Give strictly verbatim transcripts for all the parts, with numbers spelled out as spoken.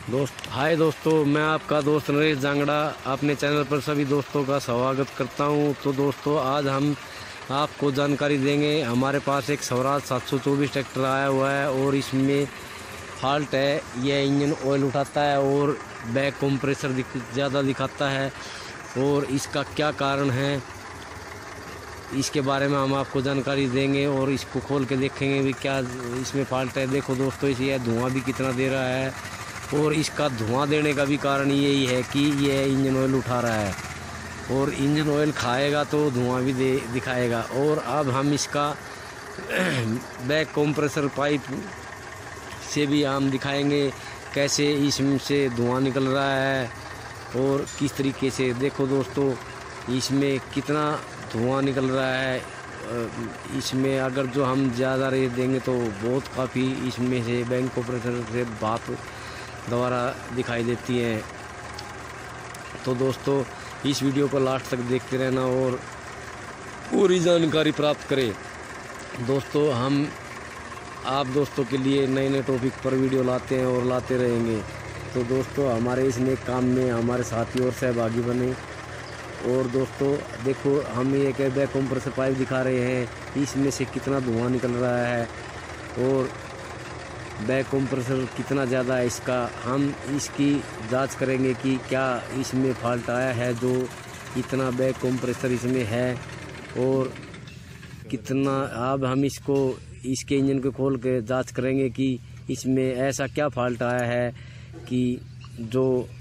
दोस्त हाय दोस्तों, मैं आपका दोस्त नरेश जांगड़ा अपने चैनल पर सभी दोस्तों का स्वागत करता हूं। तो दोस्तों, आज हम आपको जानकारी देंगे। हमारे पास एक स्वराज सात सौ चौबीस ट्रैक्टर आया हुआ है और इसमें फॉल्ट है। यह इंजन ऑयल उठाता है और बैक कंप्रेसर दिख, ज़्यादा दिखाता है और इसका क्या कारण है, इसके बारे में हम आपको जानकारी देंगे और इसको खोल के देखेंगे भी क्या इसमें फॉल्ट है। देखो दोस्तों, इसे धुआं भी कितना दे रहा है और इसका धुआं देने का भी कारण यही है कि यह इंजन ऑयल उठा रहा है और इंजन ऑयल खाएगा तो धुआं भी दे दिखाएगा। और अब हम इसका बैक कंप्रेसर पाइप से भी हम दिखाएंगे कैसे इसमें से धुआं निकल रहा है और किस तरीके से। देखो दोस्तों, इसमें कितना धुआं निकल रहा है। इसमें अगर जो हम ज़्यादा रेट देंगे तो बहुत काफ़ी इसमें से बैक कंप्रेसर से भाप द्वारा दिखाई देती हैं। तो दोस्तों, इस वीडियो को लास्ट तक देखते रहना और पूरी जानकारी प्राप्त करें। दोस्तों, हम आप दोस्तों के लिए नए नए टॉपिक पर वीडियो लाते हैं और लाते रहेंगे। तो दोस्तों, हमारे इस नेक काम में हमारे साथी और सहभागी बने। और दोस्तों देखो, हम ये एक बैक कंप्रेसर पाइप दिखा रहे हैं, इसमें से कितना धुआं निकल रहा है और बैक कंप्रेसर कितना ज़्यादा है इसका। हम इसकी जांच करेंगे कि क्या इसमें फॉल्ट आया है जो इतना बैक कंप्रेसर इसमें है और कितना। अब हम इसको इसके इंजन को खोल के जांच करेंगे कि इसमें ऐसा क्या फॉल्ट आया है कि जो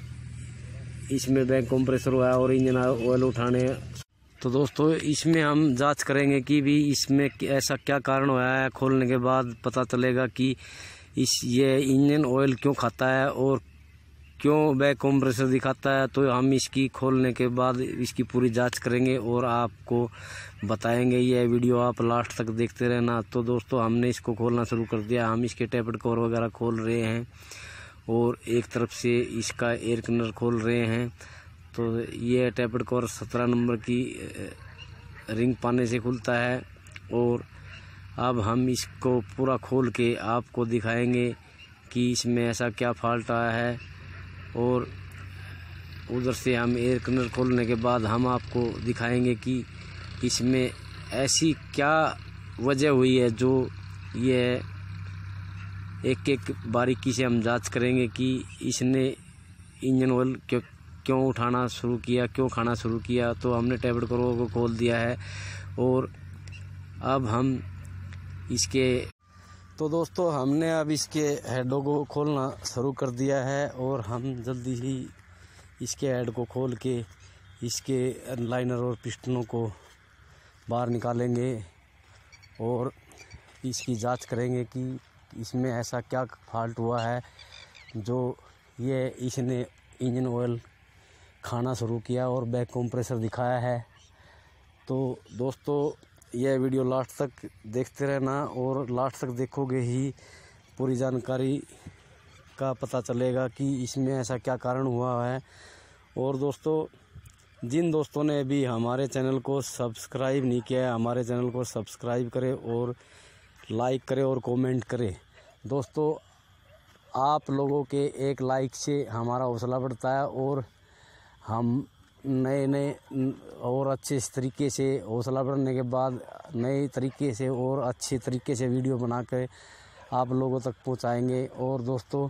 इसमें बैक कंप्रेसर हुआ है और इंजन ऑयल उठाने। तो दोस्तों, इसमें हम जांच करेंगे कि भी इसमें ऐसा क्या कारण हुआ है। खोलने के बाद पता चलेगा कि इस ये इंजन ऑयल क्यों खाता है और क्यों बैक कंप्रेसर दिखाता है। तो हम इसकी खोलने के बाद इसकी पूरी जांच करेंगे और आपको बताएंगे। यह वीडियो आप लास्ट तक देखते रहना। तो दोस्तों, हमने इसको खोलना शुरू कर दिया। हम इसके टेपर कवर वगैरह खोल रहे हैं और एक तरफ से इसका एयर क्लीनर खोल रहे हैं। तो ये टेपर कवर सत्रह नंबर की रिंग पाने से खुलता है और अब हम इसको पूरा खोल के आपको दिखाएंगे कि इसमें ऐसा क्या फॉल्ट आया है। और उधर से हम एयर क्लीनर खोलने के बाद हम आपको दिखाएंगे कि इसमें ऐसी क्या वजह हुई है जो ये एक एक बारीकी से हम जांच करेंगे कि इसने इंजन ऑयल क्यों क्यों उठाना शुरू किया, क्यों खाना शुरू किया। तो हमने टेबल कवर को खोल दिया है और अब हम इसके तो दोस्तों हमने अब इसके हेडों को खोलना शुरू कर दिया है और हम जल्दी ही इसके हेड को खोल के इसके लाइनर और पिस्टनों को बाहर निकालेंगे और इसकी जांच करेंगे कि इसमें ऐसा क्या फॉल्ट हुआ है जो ये इसने इंजन ऑयल खाना शुरू किया और बैक कंप्रेसर दिखाया है। तो दोस्तों, यह वीडियो लास्ट तक देखते रहना और लास्ट तक देखोगे ही पूरी जानकारी का पता चलेगा कि इसमें ऐसा क्या कारण हुआ है। और दोस्तों, जिन दोस्तों ने अभी हमारे चैनल को सब्सक्राइब नहीं किया है, हमारे चैनल को सब्सक्राइब करें और लाइक करें और कमेंट करें। दोस्तों, आप लोगों के एक लाइक से हमारा हौसला बढ़ता है और हम नए नए और अच्छे तरीके से हौसला बढ़ने के बाद नए तरीके से और अच्छे तरीके से वीडियो बना कर आप लोगों तक पहुंचाएंगे। और दोस्तों,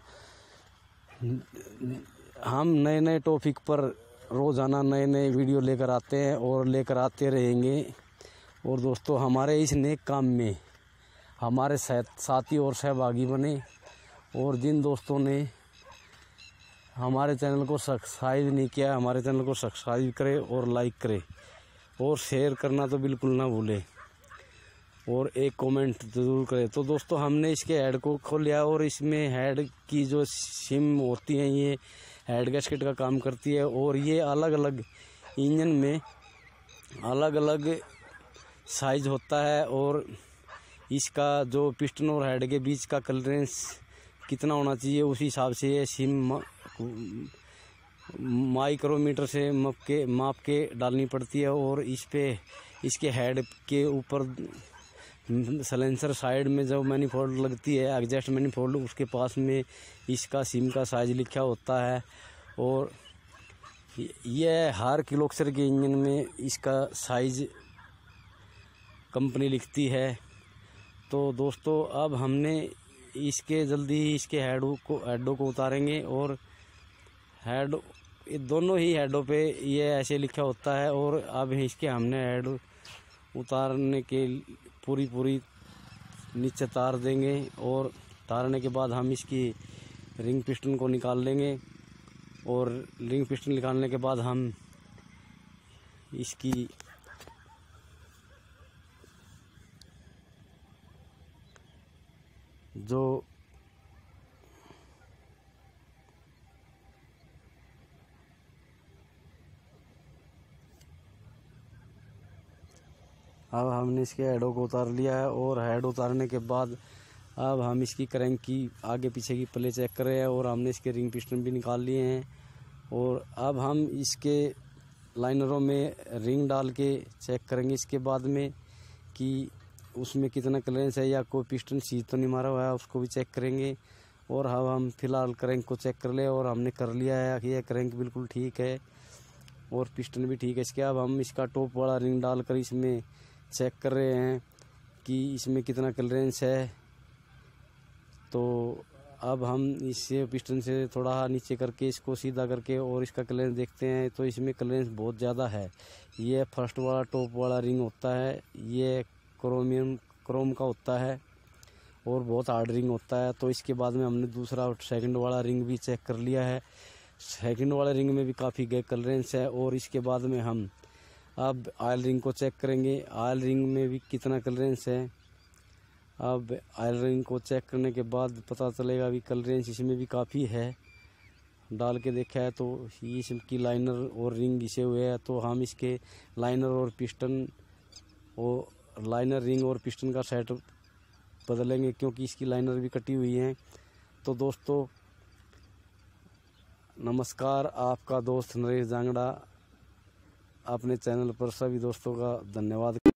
हम नए नए टॉपिक पर रोज़ाना नए नए वीडियो लेकर आते हैं और लेकर आते रहेंगे। और दोस्तों, हमारे इस नेक काम में हमारे साथी और सहभागी बने। और जिन दोस्तों ने हमारे चैनल को सब्सक्राइब नहीं किया, हमारे चैनल को सब्सक्राइब करें और लाइक करें और शेयर करना तो बिल्कुल ना भूलें और एक कमेंट ज़रूर करें। तो दोस्तों, हमने इसके हेड को खोल लिया और इसमें हेड की जो सिम होती हैं ये हेड गैस्केट का काम करती है और ये अलग अलग इंजन में अलग अलग साइज होता है और इसका जो पिस्टन और हेड के बीच का क्लियरेंस कितना होना चाहिए उसी हिसाब से ये सिम माइक्रोमीटर से माप के माप के डालनी पड़ती है। और इस पे इसके हेड के ऊपर सलेंसर साइड में जो मैनीफोल्ड लगती है, एग्जॉस्ट मैनीफोल्ड, उसके पास में इसका सिम का साइज लिखा होता है। और यह हर किलोक्सर के इंजन में इसका साइज कंपनी लिखती है। तो दोस्तों अब हमने इसके जल्दी ही इसके हेडों को हेडों को उतारेंगे। और हेड ये दोनों ही हेडों पे ये ऐसे लिखा होता है। और अब इसके हमने हेड उतारने के पूरी पूरी नीचे तार देंगे। और तारने के बाद हम इसकी रिंग पिस्टन को निकाल लेंगे। और रिंग पिस्टन निकालने के बाद हम इसकी जो अब हमने इसके हेडों को उतार लिया है। और हेड उतारने के बाद अब हम इसकी क्रैंक की आगे पीछे की प्ले चेक कर रहे हैं। और हमने इसके रिंग पिस्टन भी निकाल लिए हैं। और अब हम इसके लाइनरों में रिंग डाल के चेक करेंगे इसके बाद में कि उसमें कितना क्लियरेंस है या कोई पिस्टन सीज तो नहीं मारा हुआ है, उसको भी चेक करेंगे। और अब हम फिलहाल क्रैंक को चेक कर ले। और हमने कर लिया है कि यह क्रैंक बिल्कुल ठीक है और पिस्टन भी ठीक है इसके। अब हम इसका टॉप वाला रिंग डालकर इसमें चेक कर रहे हैं कि इसमें कितना क्लियरेंस है। तो अब हम इससे पिस्टन से थोड़ा नीचे करके इसको सीधा करके और इसका क्लियरेंस देखते हैं। तो इसमें क्लियरेंस बहुत ज़्यादा है। ये फर्स्ट वाला टॉप वाला रिंग होता है, ये क्रोमियम क्रोम का होता है और बहुत हार्ड रिंग होता है। तो इसके बाद में हमने दूसरा सेकंड वाला रिंग भी चेक कर लिया है। सेकंड वाले रिंग में भी काफ़ी गए क्लियरेंस है। और इसके बाद में हम अब ऑयल रिंग को चेक करेंगे, ऑयल रिंग में भी कितना क्लियरेंस है। अब ऑयल रिंग को चेक करने के बाद पता चलेगा भी क्लियरेंस इसमें भी काफ़ी है। डाल के देखा है तो ये इसकी लाइनर और रिंग घिसे हुए हैं। तो हम इसके लाइनर और पिस्टन और लाइनर रिंग और पिस्टन का सेट बदलेंगे क्योंकि इसकी लाइनर भी कटी हुई हैं। तो दोस्तों नमस्कार, आपका दोस्त नरेश जांगड़ा अपने चैनल पर सभी दोस्तों का धन्यवाद।